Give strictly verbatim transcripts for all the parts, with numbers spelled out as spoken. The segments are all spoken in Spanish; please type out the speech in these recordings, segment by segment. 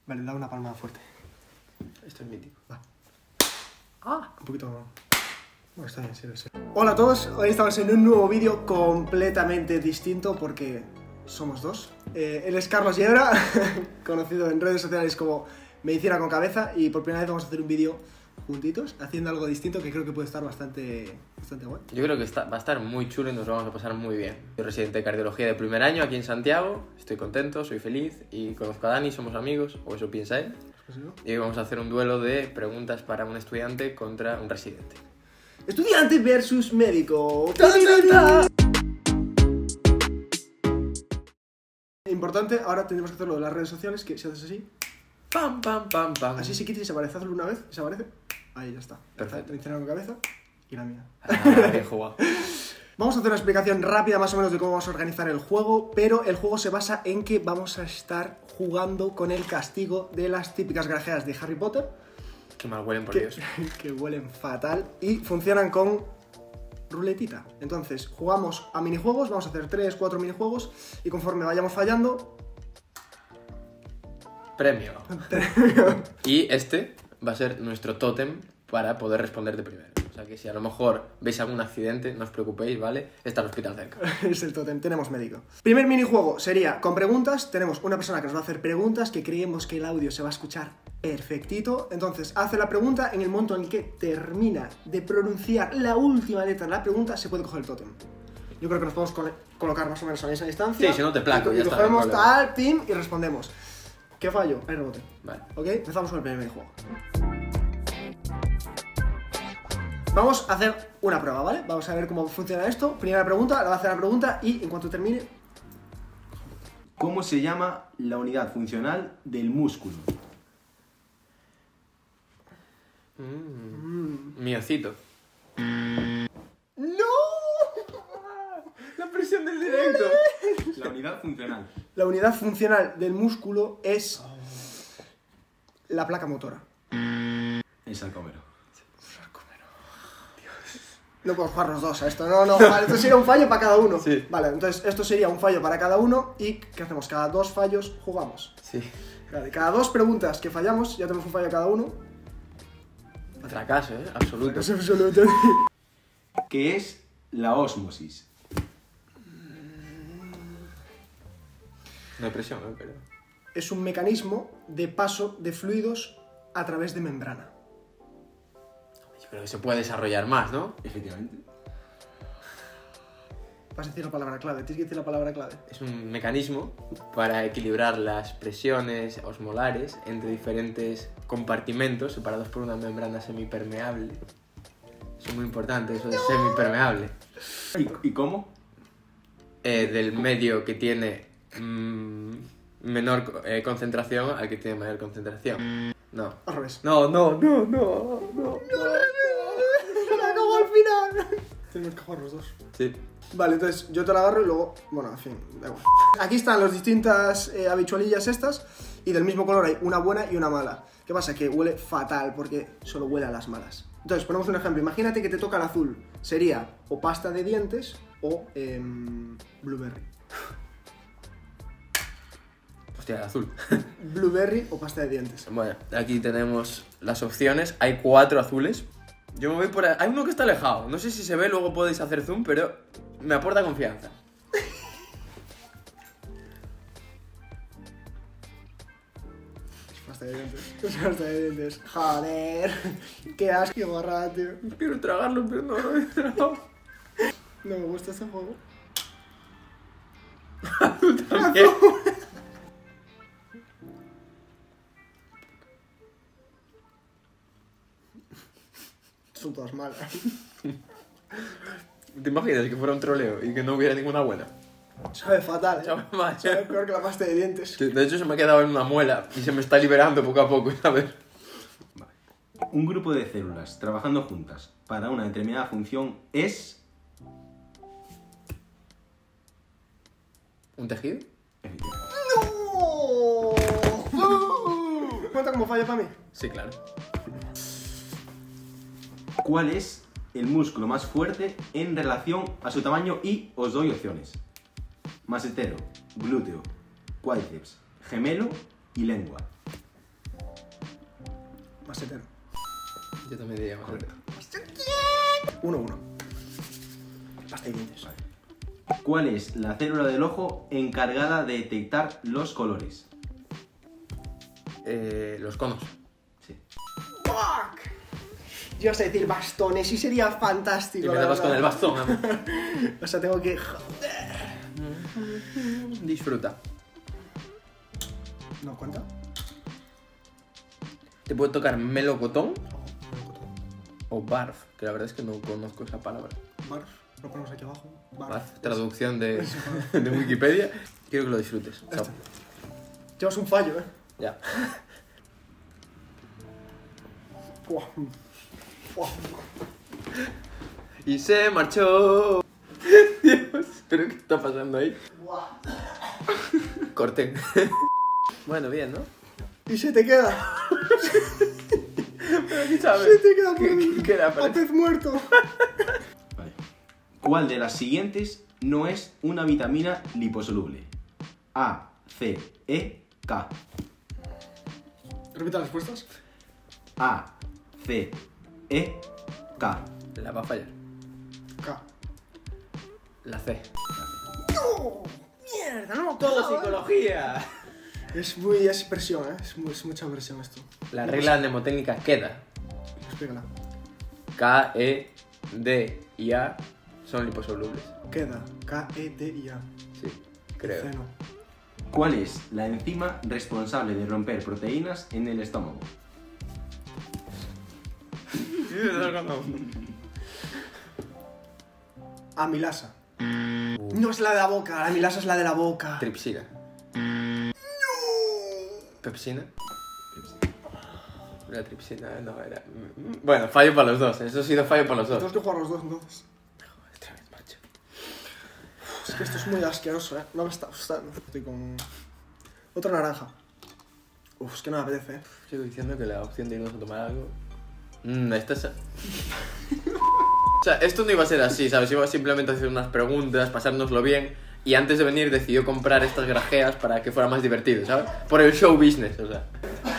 Vale, da una palmada fuerte. Esto es mítico. Va. Ah, un poquito... Bueno, está bien, sirve, sirve. Hola a todos, hoy estamos en un nuevo vídeo completamente distinto porque somos dos. Eh, él es Carlos Yebra, conocido en redes sociales como Medicina con Cabeza, y por primera vez vamos a hacer un vídeo juntitos, haciendo algo distinto que creo que puede estar bastante, bastante bueno. Yo creo que está, va a estar muy chulo y nos lo vamos a pasar muy bien. Soy residente de cardiología de primer año aquí en Santiago, estoy contento, soy feliz y conozco a Dani, somos amigos, o eso piensa él. Y hoy vamos a hacer un duelo de preguntas para un estudiante contra un residente. Estudiante versus médico. Importante, ahora tendremos que hacerlo de las redes sociales, que si haces así, Pam, pam, pam, pam. así se quita y se aparece. Hazlo una vez y se aparece. Ahí ya está. Perfecto. Medicina con Cabeza y la mía. Ah, bien jugado. Vamos a hacer una explicación rápida más o menos de cómo vamos a organizar el juego, pero el juego se basa en que vamos a estar jugando con el castigo de las típicas grajeas de Harry Potter. Qué mal huelen, por que, Dios. que huelen fatal y funcionan con ruletita. Entonces, jugamos a minijuegos, vamos a hacer tres, cuatro minijuegos y conforme vayamos fallando... Premio. Y este va a ser nuestro tótem para poder responder de primero. O sea que si a lo mejor veis algún accidente, no os preocupéis, ¿vale? Está el hospital cerca. Es el tótem, tenemos médico. Primer minijuego sería con preguntas. Tenemos una persona que nos va a hacer preguntas, que creemos que el audio se va a escuchar perfectito. Entonces, hace la pregunta, en el momento en el que termina de pronunciar la última letra de la pregunta, se puede coger el tótem. Yo creo que nos podemos col colocar más o menos a esa distancia. Sí, si no te placo, y, ya y está, cogemos no hay problema. tal, pim, y respondemos. ¿Qué fallo? El rebote. Vale. ¿Ok? Empezamos con el primer minijuego. Vamos a hacer una prueba, ¿vale? Vamos a ver cómo funciona esto. Primera pregunta, le va a hacer la pregunta y en cuanto termine... ¿Cómo se llama la unidad funcional del músculo? Mm. Miocito. ¡No! La presión del directo. La unidad funcional. La unidad funcional del músculo es la placa motora. El sarcómero. No puedo jugar los dos a esto, no, no, vale, esto sería un fallo para cada uno. Sí. Vale, entonces esto sería un fallo para cada uno y ¿qué hacemos? Cada dos fallos jugamos. Sí. Vale, cada dos preguntas que fallamos, ya tenemos un fallo cada uno. Fracaso, ¿eh? Absoluto. Eso es absoluto. ¿Qué es la ósmosis? No hay presión, ¿eh? Pero... Es un mecanismo de paso de fluidos a través de membrana. Pero que se puede desarrollar más, ¿no? Efectivamente. Vas a decir la palabra clave, tienes que decir la palabra clave. Es un mecanismo para equilibrar las presiones osmolares entre diferentes compartimentos separados por una membrana semipermeable. Eso es muy importante, eso de No. semipermeable. ¿Y, y cómo? Eh, del medio que tiene mmm, menor eh, concentración al que tiene mayor concentración. No. Al revés. No, no, no, no, no. ¡Se la acabó al final! Tenemos que jugar los dos. Sí. Vale, entonces yo te la agarro y luego... Bueno, en fin, da igual. Aquí están las distintas eh, habichuelillas estas y del mismo color hay una buena y una mala. ¿Qué pasa? Que huele fatal porque solo huele a las malas. Entonces, ponemos un ejemplo. Imagínate que te toca el azul. Sería o pasta de dientes o eh, blueberry. Hostia, el azul. Blueberry o pasta de dientes. Bueno, aquí tenemos las opciones. Hay cuatro azules. Yo me voy por ahí. Hay uno que está alejado. No sé si se ve, luego podéis hacer zoom, pero me aporta confianza. Pasta de dientes. Es pasta de dientes. Joder. Qué asco, borrada, tío. Quiero tragarlo, pero no lo he tragado. No me gusta este juego. Azul también. Son todas malas. ¿Te imaginas que fuera un troleo y que no hubiera ninguna buena? Sabe fatal, ¿eh? Sabe mal. Sabe peor que la pasta de dientes. Sí, de hecho se me ha quedado en una muela y se me está liberando poco a poco, ¿sabes? Vale. Un grupo de células trabajando juntas para una determinada función es... ¿Un tejido? Efectivamente. ¡No! ¿Cuenta como fallo para mí? Sí, claro. ¿Cuál es el músculo más fuerte en relación a su tamaño? Y os doy opciones. Masetero, glúteo, cuádriceps, gemelo y lengua. Masetero. Yo también diría masetero. Uno, uno. Pasta y dientes. ¿Cuál es la célula del ojo encargada de detectar los colores? Eh, los conos. Sí. ¡Fuck! Yo ibas a decir bastones y sería fantástico. Y me la dabas con verdad. el bastón. amor. O sea, tengo que... Disfruta. ¿No cuenta? Te puede tocar melocotón o barf, que la verdad es que no conozco esa palabra. Barf, lo ponemos aquí abajo. Barf. Barf, traducción de, de Wikipedia. Quiero que lo disfrutes. Chao. Este. Llevas un fallo, ¿eh? Ya. Buah. Buah. Y se marchó. Dios, ¿pero qué está pasando ahí? Corten. Bueno, bien, ¿no? Y se te queda. Pero aquí sabes. Se te queda por ¿Qué, ahí. qué, qué era? A Parece- pez muerto. Vale. ¿Cuál de las siguientes no es una vitamina liposoluble? A, C, E, K. Repita las respuestas. A, C, E, K. La va a fallar. K. La C. ¡No! ¡Mierda! ¡No! Todo claro, psicología. Es muy... es presión, ¿eh? Es, muy- es mucha presión esto. La regla mnemotécnica queda. Explícala. K, E, D y A son liposolubles. Queda. K, E, T y A. Sí, creo. C no. ¿Cuál es la enzima responsable de romper proteínas en el estómago? Amilasa. No es la de la boca. La amilasa es la de la boca. Tripsina. ¿Pepsina? La tripsina no era... Bueno, fallo para los dos. Eso ha sido fallo para los Tenemos dos. que jugar los dos entonces. Otra vez, macho. Es que esto es muy asqueroso, ¿eh? No me está gustando. Estoy con... Otra naranja. Uf, es que no me apetece, ¿eh? Sigo diciendo que la opción de irnos a tomar algo... Mmm, esta es... O sea, esto no iba a ser así, ¿sabes? Iba simplemente a hacer unas preguntas, pasárnoslo bien. Y antes de venir decidió comprar estas grajeas para que fuera más divertido, ¿sabes? Por el show business, o sea.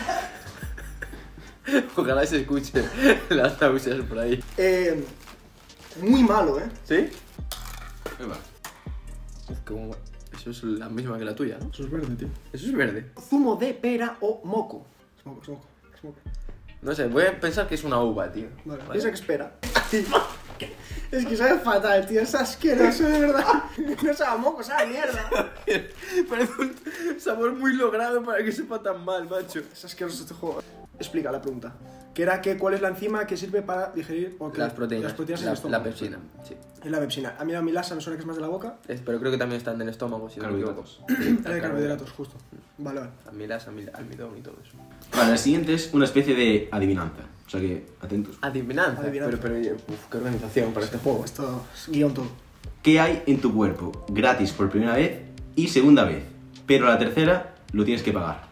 Ojalá se escuchen las náuseas por ahí. Eh... Muy malo, ¿eh? ¿Sí? Ahí va. Uf, qué bueno. Eso es la misma que la tuya, ¿no? Eso es verde, tío. Eso es verde. Zumo de pera o moco. Es moco, es moco. Es moco. No sé, voy a pensar que es una uva, tío. Vale, ¿Vale? piensa que espera. Es que sabe fatal, tío. Es asqueroso, de verdad. No sabe a moco, sabe a mierda. Parece un sabor muy logrado para que sepa tan mal, macho. Es asqueroso este juego. Explica la pregunta. Que era que cuál es la enzima que sirve para digerir o que Las proteínas. las proteínas en la, el estómago. la pepsina, sí. Es la pepsina. A mí la amilasa me suena que es más de la boca. Es- pero creo que también está en el estómago, si no me equivoco. Carbohidratos. La de carbohidratos, justo. Vale, vale. Amilasa, amil- almidón y todo eso. Vale, la siguiente es una especie de adivinanza. O sea que, atentos. Adivinanza. Adivinanza. Pero, pero, uf, qué organización para este juego. Esto es guión todo. ¿Qué hay en tu cuerpo gratis por primera vez y segunda vez? Pero a la tercera lo tienes que pagar.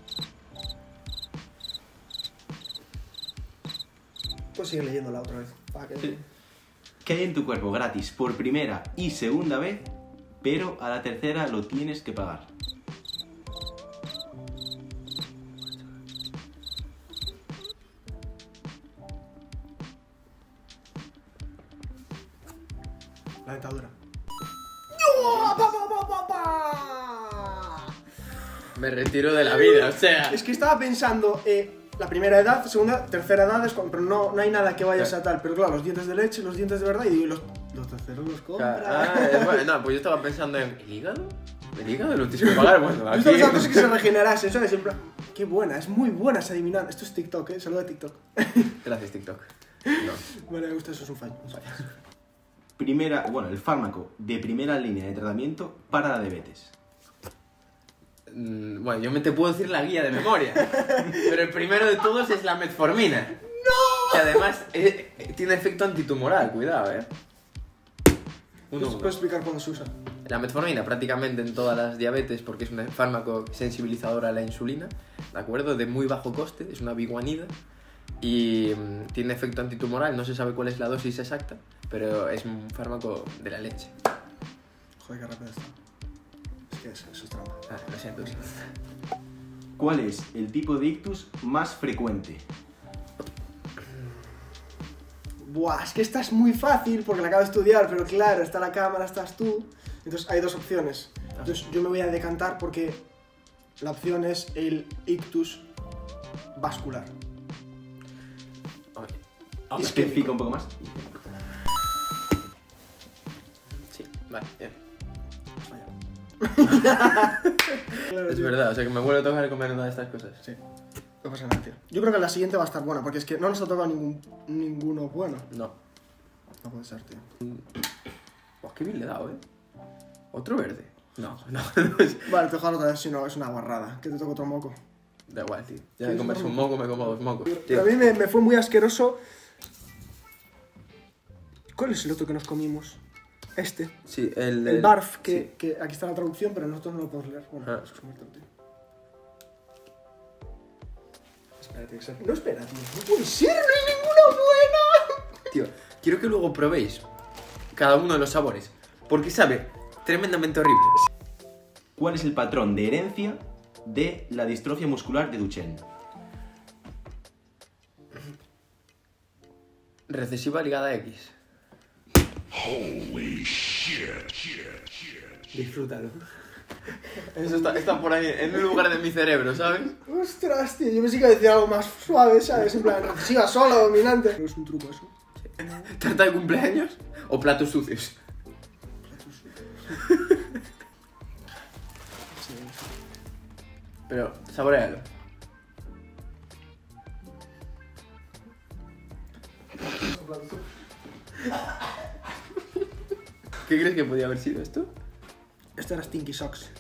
Pues sigue leyéndola otra vez. Para que... Sí. ¿Qué hay en tu cuerpo gratis por primera y segunda vez? Pero a la tercera lo tienes que pagar. La dentadura. Me retiro de la vida, o sea. Es que estaba pensando, eh, la primera edad, segunda, tercera edad, es cuando, pero no, no hay nada que vaya a ser tal. Pero claro, los dientes de leche, los dientes de verdad, y digo, los, los terceros los compra. Ah, eh, bueno, no, pues yo estaba pensando en. ¿El hígado? ¿El hígado lo tienes que pagar? Bueno, Yo aquí. estaba pensando es que se regenerase, ¿sabes? En plan, qué buena, es muy buena esa adivinanza. Esto es TikTok, ¿eh? Saludo de TikTok. Gracias, TikTok. No. Vale, me gusta, eso es un fallo. un fallo. Primera, bueno, el fármaco de primera línea de tratamiento para la diabetes. Mm, Bueno, yo me te puedo decir la guía de memoria. Pero el primero de todos es la metformina. ¡No! Que además eh, eh, tiene efecto antitumoral, cuidado, eh. Uno, ¿Puedes uno. puedes explicar cuándo se usa? La metformina prácticamente en todas las diabetes porque es un fármaco sensibilizador a la insulina, ¿de acuerdo? De muy bajo coste, es una biguanida y mm, tiene efecto antitumoral, no se sabe cuál es la dosis exacta, pero es un fármaco de la leche. Joder, qué rápido está. Es que eso, eso es trampa. Ah, lo siento. ¿Cuál es el tipo de ictus más frecuente? buah, es que esta es muy fácil porque la acabo de estudiar, pero claro, está la cámara, estás tú. Entonces hay dos opciones. Entonces yo me voy a decantar porque la opción es el ictus vascular. Especifica un poco más. Sí, vale, bien. Claro, Es tío. verdad, o sea que me vuelve a tocar comer una de estas cosas. Sí, no pasa nada, tío. Yo creo que la siguiente va a estar buena porque es que no nos ha tocado ningún, ninguno bueno. No. No puede ser, tío. Oh, qué bien le he dado, ¿eh? ¿Otro verde? No, no, no es... Vale, te dejo otra vez, si no, es una guarrada. Que te toco otro moco. Da igual, tío. Ya Sí, me es comes un un moco, me como dos mocos. Pero a Tío. mí me, me fue muy asqueroso. ¿Cuál es el otro que nos comimos? Este. Sí, el... El del- barf, que, sí. que aquí está la traducción, pero nosotros no lo podemos leer. Bueno, Ah. es que es muerto, tío. Espérate, que sea- No, espera, tío. No puede ser, no hay ninguna buena. Tío, quiero que luego probéis cada uno de los sabores, porque sabe tremendamente horrible. ¿Cuál es el patrón de herencia de la distrofia muscular de Duchenne? Recesiva ligada a X. Disfrútalo. Eso está, está por ahí, en un lugar de mi cerebro, ¿sabes? Ostras, tío. Yo pensé que iba a decir algo más suave, ¿sabes? En plan, recesiva sola, dominante. Pero es un truco eso. ¿Tarta de cumpleaños o platos sucios? Pero, saborealo. ¿Qué crees que podía haber sido esto? Esto era Stinky Socks.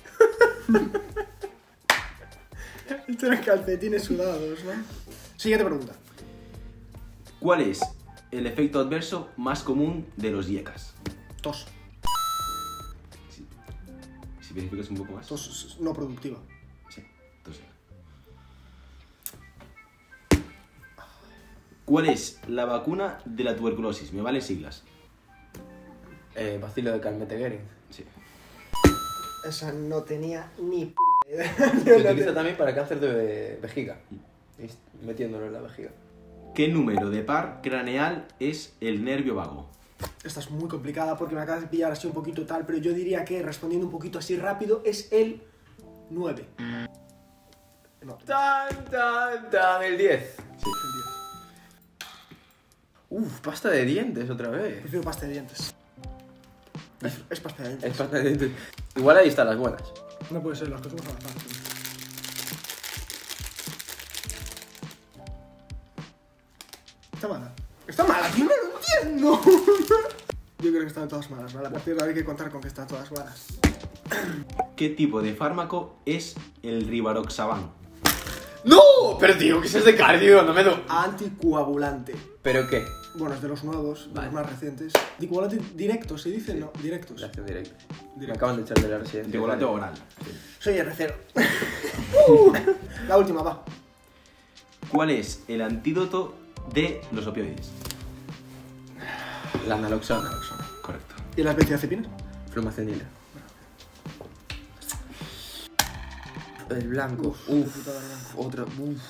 Esto eran calcetines sudados, ¿no? Siguiente pregunta. ¿Cuál es el efecto adverso más común de los IECAS? Tos. Si, si verificas un poco más. Tos no productiva. Sí, tos. ¿Cuál es la vacuna de la tuberculosis? Me valen siglas. Eh, vacilo de Calmette-Guerin. Sí. Esa no tenía ni p*** idea. Se utiliza también para cáncer de vejiga. Es metiéndolo en la vejiga. ¿Qué número de par craneal es el nervio vago? Esta es muy complicada porque me acabas de pillar así un poquito tal, pero yo diría que, respondiendo un poquito así rápido, es el nueve. No, Tan, tan, tan, el diez. Sí. el diez. Uf, pasta de dientes otra vez. Prefiero pasta de dientes. Es, es pasta de dientes. Es pasta de dientes. Igual ahí están las buenas. No puede ser, las cosas son fáciles. Está mala. Está mala, tío, no lo entiendo. Yo creo que están todas malas, ¿vale? A partir de ahora hay que contar con que están todas malas. ¿Qué tipo de fármaco es el Rivaroxaban? ¡No! Pero tío, que eso es de cardio, no me do... Anticoagulante. ¿Pero qué? Bueno, es de los nuevos, de Vale. los más recientes. Anticoagulante directos, ¿se dice? No, directos. Reacción directa. Me Directo. acaban de echar de la residencia. Anticoagulante oral. Soy R cero. Uh, la última, va. ¿Cuál es el antídoto de los opioides? La naloxona. Correcto. ¿Y las benzodiazepinas? Flumacenila. El blanco. Uf, Uf. qué putada blanco. Otro. Uf.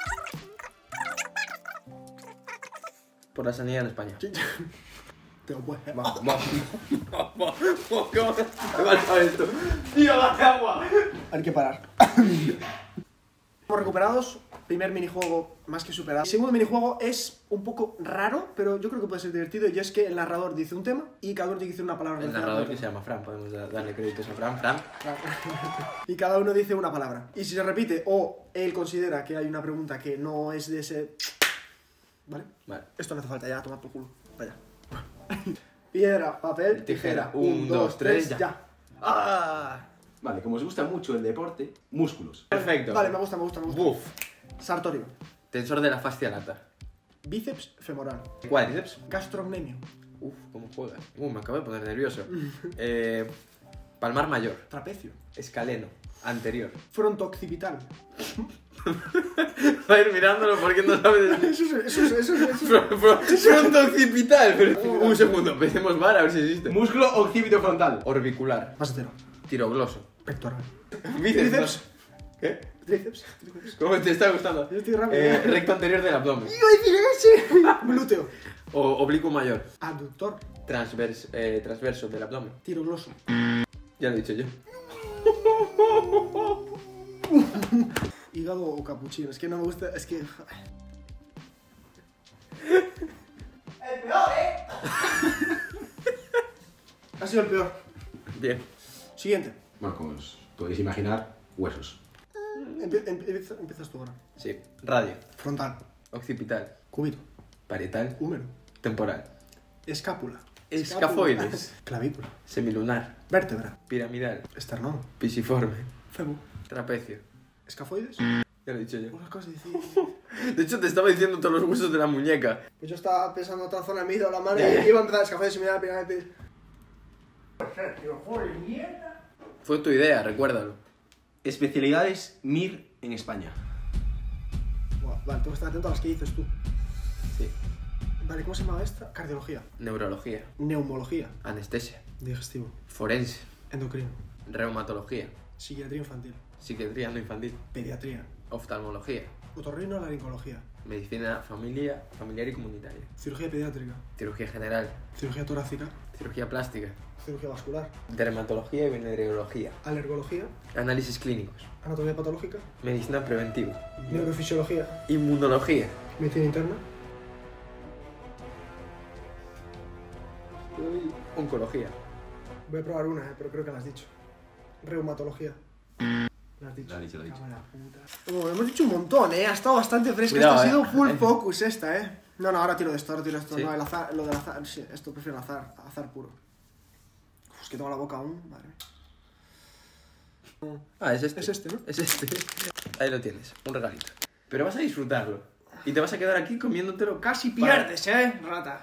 Por la sanidad en España. Tengo pues. Vamos, vamos. Vamos, vamos. ¿Cómo se va a saber esto? ¡Tío, dame agua! Hay que parar. Estamos recuperados. Primer minijuego más que superado. El segundo minijuego es un poco raro, pero yo creo que puede ser divertido. Y es que el narrador dice un tema y cada uno tiene que decir una palabra. El relacionada narrador con que se el llama Fran, podemos da- darle créditos a Fran. Fran. tema. Y cada uno dice una palabra. Y si se repite o él considera que hay una pregunta que no es de ese... ¿Vale? Vale. Esto no hace falta ya, toma por culo. Vaya. Piedra, papel, Tijera. tijera. Un, dos, tres, ya. ya. ¡Ah! Vale, como os gusta mucho el deporte, músculos. Perfecto. Vale, me gusta, me gusta, me gusta. Buf. Sartorio. Tensor de la fascia lata. Bíceps femoral. Cuádriceps. Gastrocnemio. Uf, ¿cómo juegas? Uh, me acabo de poner nervioso. Eh, palmar mayor. Trapecio. Escaleno. Anterior. Frontooccipital. Va a ir mirándolo porque no sabes. Eso es, eso es, eso es, eso es. Fronto occipital. Pero... Un segundo, empecemos bar a ver si existe. Músculo occipito frontal. Orbicular. Más cero. Tirogloso. Pectoral. Bíceps. Tríceps. ¿Qué? Tríceps. Tríceps. ¿Cómo te está gustando? Yo estoy rápido. Eh, recto anterior del abdomen. Iba a decir ese. Glúteo. O oblicuo mayor. Abductor. Transvers, eh, transverso del abdomen. Tiro gloso. Ya lo he dicho yo. Hígado o capuchino. Es que no me gusta. Es que. El peor, ¿eh? Ha sido el peor. Bien. Siguiente. Bueno, como os podéis imaginar, huesos. Empie- empieza- empiezas tú ahora. Sí. Radio. Frontal. Occipital. Cúbito. Parietal. Húmero. Temporal. Escápula. Escafoides. Clavícula. Semilunar. Vértebra. Piramidal. Esternón. Pisiforme. Fémur. Trapecio. Escafoides. Ya lo he dicho yo. Unas cosas decir. De hecho, te estaba diciendo todos los huesos de la muñeca. Pues yo estaba pensando en otra zona, me he ido a la mano Ya, ya. y iba a empezar escafoides y me da la primera. Fue tu idea, recuérdalo. Especialidades M I R en España. Buah, vale, tengo que estar atento a las que dices tú. Sí. Vale, ¿cómo se llama esta? Cardiología. Neurología. Neumología. Anestesia. Digestivo. Forense. Endocrino. Reumatología. Psiquiatría infantil. Psiquiatría no infantil. Pediatría. Oftalmología. Otorrino laringología. Medicina familia, familiar y comunitaria. Cirugía pediátrica. Cirugía general. Cirugía torácica. Cirugía plástica. Cirugía vascular. Dermatología y venereología. Alergología. Análisis clínicos. Anatomía patológica. Medicina preventiva. Neurofisiología. Inmunología. Medicina interna. Oncología. Voy a probar una, eh, pero creo que la has dicho. Reumatología. La has dicho. La ha dicho, la ha dicho. Cago en la puta. Oh, hemos dicho un montón, eh. Ha estado bastante fresca. Cuidado, Esta ha eh. sido full focus esta, eh. No, no, ahora tiro de esto, ahora tiro de esto. Sí. No, el azar, lo del azar. Sí, esto prefiero el azar. Azar puro. Uf, es que tengo la boca aún. Madre mía. Ah, es este. Es este, ¿no? Es este. Ahí lo tienes, un regalito. Pero vas a disfrutarlo. Y te vas a quedar aquí comiéndotelo. Casi para- pierdes, eh, rata.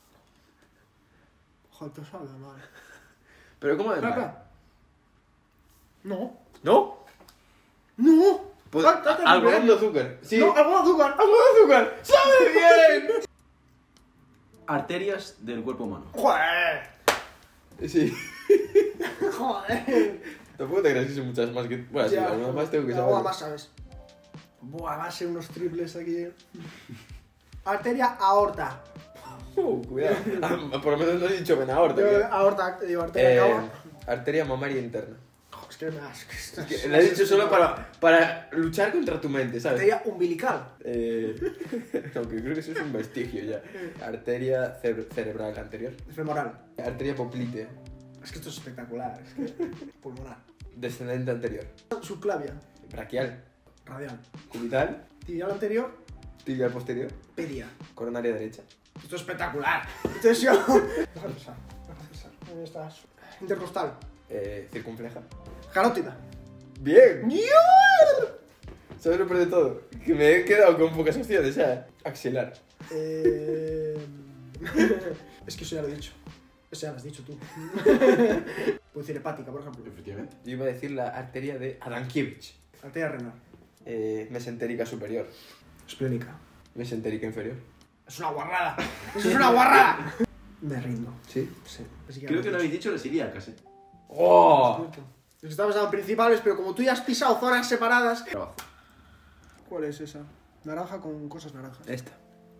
Joder, te sabe, madre. Pero ¿cómo de mal? Rata. No. ¿No? No. Pues, Ah, trata de algodón de beber. azúcar. Sí. No, algo de azúcar. algodón de azúcar. ¡Sabe bien! Arterias del cuerpo humano. Joder. Sí. Joder. Tampoco te creas que son muchas más que... Bueno, sí, Ya, algunas más tengo que alguna saber. más sabes. Buah, va a ser unos triples aquí. Arteria aorta. Uh, cuidado. Ah, por lo menos no he dicho vena aorta. Yo, que- aorta, digo, arteria Eh, cava. arteria mamaria interna. Joder, es que me das. Es que la he dicho solo para, para luchar contra tu mente, ¿sabes? Arteria umbilical. Eh, aunque creo que eso es un vestigio ya. Arteria cere- cerebral anterior. Femoral. Arteria poplitea. Es que esto es espectacular. Es que. Pulmonar. Descendente anterior. Subclavia. Braquial. Radial. Cubital. Tibial anterior. Tibial posterior. Pedia. Coronaria derecha. Esto es espectacular. Entonces yo. Déjame pensar. Déjame pensar. ¿Dónde estás? Intercostal. Eh, circunfleja. Carótida. ¡Bien! ¿Sabes lo peor de todo? Que me he quedado con pocas opciones, ¿sabes? Axilar. Eh... es que eso ya lo he dicho. Eso ya lo has dicho tú. Puedo decir hepática, por ejemplo. Efectivamente. Yo iba a decir la arteria de Adankiewicz. Arteria renal. Eh, mesentérica superior. Esplénica. Mesentérica inferior. Es una guarrada. Eso es una guarrada. Me rindo. ¿Sí? Sí. Así que Creo lo que no has habéis dicho las ilíacas, eh. ¡Oh! dicho. Estamos en principales, pero como tú ya has pisado zonas separadas. Trabajo. ¿Cuál es esa? Naranja con cosas naranjas. Esta.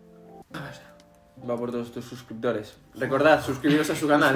Va por todos tus suscriptores. Recordad, suscribiros a su canal.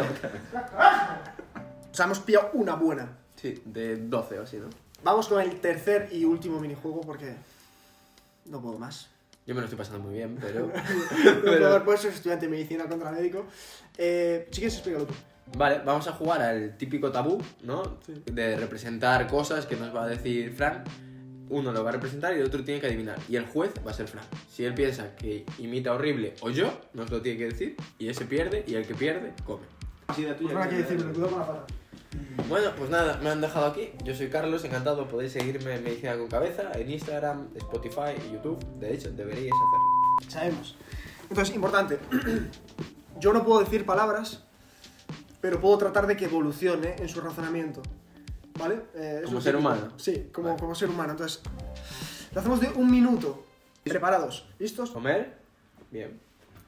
O sea, hemos pillado una buena. Sí, de doce o así, ¿no? Vamos con el tercer y último minijuego porque no puedo más. Yo me lo estoy pasando muy bien, pero... No puedo ver, pues soy estudiante de medicina contra médico. Eh, si quieres, explícalo tú. Vale, vamos a jugar al típico tabú, ¿no? Sí. De representar cosas que nos va a decir Fran. Uno lo va a representar y el otro tiene que adivinar. Y el juez va a ser Fran. Si él piensa que imita horrible o yo, nos lo tiene que decir. Y ese pierde y el que pierde, come. Así de Pues habrá que decirlo, cuidado con la pata. Bueno, pues nada, me han dejado aquí. Yo soy Carlos, encantado. Podéis seguirme en Medicina con Cabeza, en Instagram, Spotify y YouTube. De hecho, deberíais hacerlo. Sabemos. Entonces, importante. Yo no puedo decir palabras, pero puedo tratar de que evolucione en su razonamiento. ¿Vale? Eh, eso Como es ser típico. humano. Sí, como, Vale. como ser humano. Entonces, lo hacemos de un minuto. Preparados. ¿Listos? Comer, bien.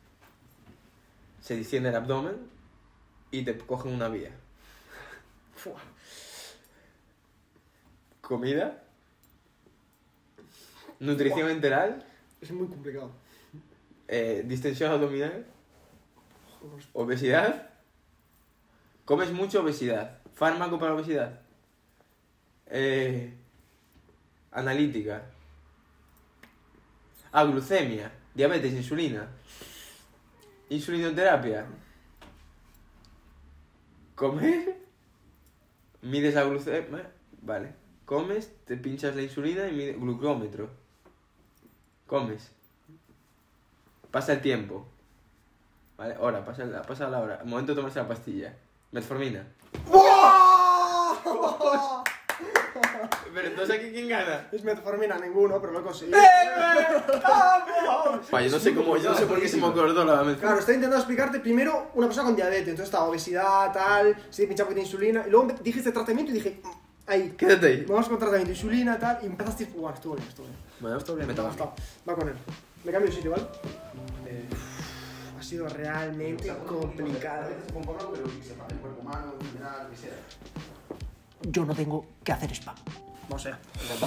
Se distiende el abdomen y te cogen una vía. Fua. Comida. Nutrición enteral. Es muy complicado. Eh, distensión abdominal. Obesidad. Comes mucho, obesidad. Fármaco para la obesidad. Eh, analítica. Ah, glucemia. Diabetes, insulina. Insulinoterapia. Comer. Mides la glucemia. Vale. Comes, te pinchas la insulina y mides glucómetro. Comes. Pasa el tiempo. Vale, hora, pasa la, pasa la hora. Momento de tomarse la pastilla. Metformina. Pero entonces aquí quién gana. Es metformina, ninguno, pero lo he conseguido. Vaya, yo no sé cómo, yo no sé por qué se me acordó la metformina. Claro, estoy intentando explicarte primero una persona con diabetes, entonces está obesidad, tal, se pincha un poquito de insulina, y luego dijiste tratamiento y dije, ahí, Quédate ahí. vamos con tratamiento, insulina, tal, y empezaste, guau, estuvo bien, estuvo bien. Bueno, Estuvo bien, me me ha toca. gustado. Va con él. Me cambio de sitio, ¿vale? Eh, ha sido realmente complicado. Yo no tengo que hacer spam. Vamos allá.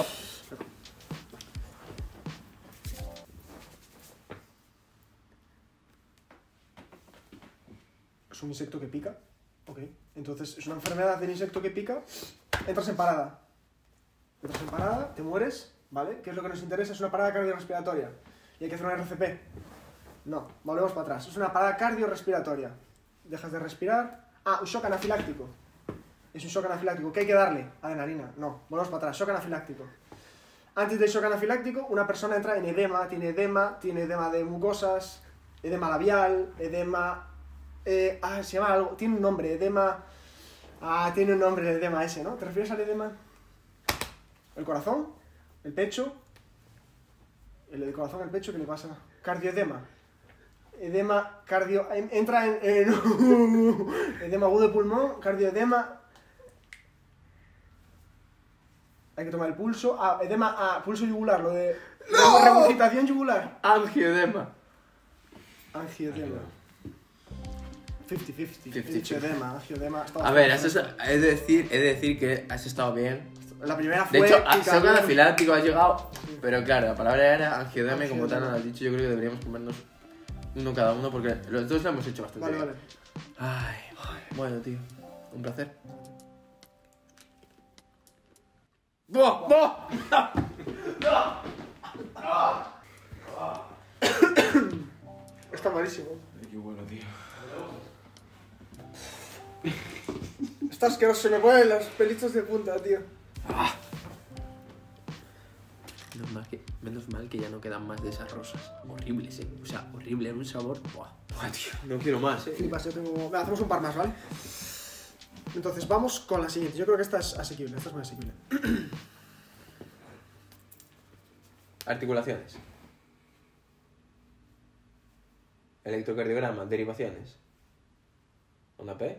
Es un insecto que pica. Ok. Entonces, es una enfermedad del insecto que pica. Entras en parada. Entras en parada, te mueres, ¿vale? ¿Qué es lo que nos interesa? Es una parada cardiorrespiratoria. Y hay que hacer una R C P. No, volvemos para atrás. Es una parada cardiorrespiratoria. Dejas de respirar. Ah, un shock anafiláctico. Es un shock anafiláctico. ¿Qué hay que darle? Adrenalina. No, volvemos para atrás. Shock anafiláctico. Antes del shock anafiláctico, una persona entra en edema. Tiene edema, tiene edema de mucosas, edema labial, edema... Eh, ah, se llama algo... Tiene un nombre, edema... Ah, tiene un nombre el edema ese, ¿no? ¿Te refieres al edema? ¿El corazón? ¿El pecho? ¿El del corazón, el pecho? ¿Qué le pasa? Cardioedema. Edema, cardio... Entra en... en edema agudo de pulmón, cardioedema... Hay que tomar el pulso. Ah, edema, ah, pulso yugular, lo de... ¡No! Regurgitación yugular. Angioedema. Angioedema. cincuenta cincuenta. cincuenta He dicho cincuenta. edema, angioedema... A ver, has estado- he de decir, he de decir que has estado bien. La primera fue... De hecho, a- picadura. shock anafiláctico has llegado, pero claro, la palabra era angioedema y como tal no Angioedema. lo has dicho. Yo creo que deberíamos comernos uno cada uno porque los dos lo hemos hecho bastante Vale, bien. vale. Ay, bueno, tío, un placer. ¡Buah! ¡Buah! Está malísimo. Ay, qué bueno, tío. Está asqueroso, se me ponen los pelitos de punta, tío. Menos mal, que, menos mal que ya no quedan más de esas rosas. Horribles, eh. O sea, horrible, en un sabor. Buah, buah, tío. No quiero más, eh. Flipas, yo tengo... Venga, hacemos un par más, ¿vale? Entonces, vamos con la siguiente. Yo creo que esta es asequible, esta es muy asequible. Articulaciones. Electrocardiograma, derivaciones. Onda P.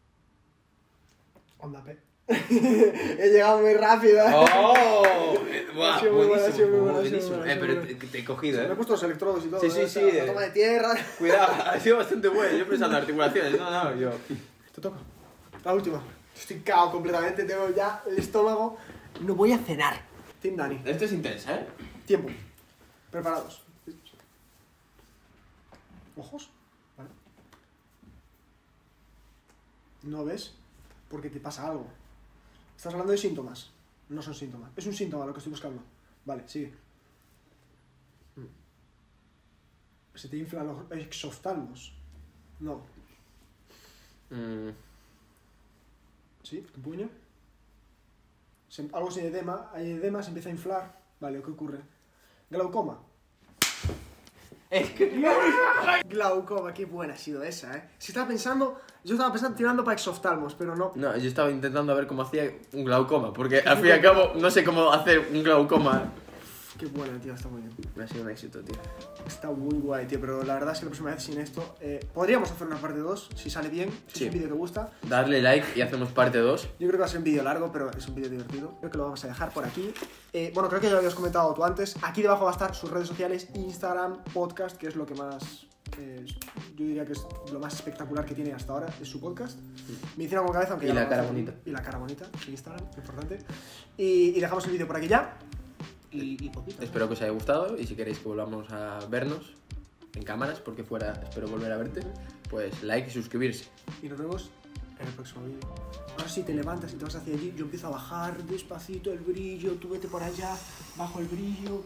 Onda P. He llegado muy rápido, ¿eh? ¡Oh! Ha sido muy buena, ha sido muy buena, ha sido buenísimo. muy buena, ha Eh, sido pero muy te, te he cogido, Me he eh. puesto los electrodos y todo. Sí, sí, ¿eh? sí, O sea, eh. La toma de tierra. Cuidado, ha sido bastante bueno. Yo pensando en articulaciones. No, no, yo. Te toca. La última. Estoy cao completamente, tengo ya el estómago. No voy a cenar. Team Dani. Esto es intensa, eh. Tiempo. Preparados. Ojos. Vale. No ves porque te pasa algo. Estás hablando de síntomas. No son síntomas. Es un síntoma lo que estoy buscando. Vale, sigue. Se te inflan los exoftalmos. No. Mm, ¿Sí? ¿Tu puño? Se- algo sin edema. Hay edema, se empieza a inflar. Vale, ¿qué ocurre? Glaucoma. Es que. Glaucoma, qué buena ha sido esa, ¿eh? Si estaba pensando... Yo estaba pensando tirando para exoftalmos, pero no. No, yo estaba intentando ver cómo hacía un glaucoma. Porque al fin y al cabo no sé cómo hacer un glaucoma. Qué buena, tío, está muy bien. Ha sido un éxito, tío. Está muy guay, tío, pero la verdad es que la próxima vez sin esto... Eh, podríamos hacer una parte dos, si sale bien, si Sí. es un vídeo que gusta. Darle like y hacemos parte dos. Yo creo que va a ser un vídeo largo, pero es un vídeo divertido. Creo que lo vamos a dejar por aquí. Eh, bueno, creo que ya lo habías comentado tú antes. Aquí debajo va a estar sus redes sociales, Instagram, podcast, que es lo que más... eh, yo diría que es lo más espectacular que tiene hasta ahora, es su podcast. Medicina con cabeza, aunque Y ya la lo cara conocen. bonita. Y la cara bonita, en Instagram, importante. Y, y dejamos el vídeo por aquí ya. Y, y poquito. Espero que os haya gustado y si queréis que volvamos a vernos en cámaras, porque fuera espero volver a verte. pues like y suscribirse. Y nos vemos en el próximo vídeo. Ahora si te levantas y te vas hacia allí, yo empiezo a bajar despacito el brillo, tú vete por allá, bajo el brillo.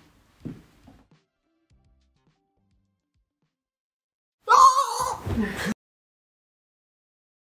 ¡Ah!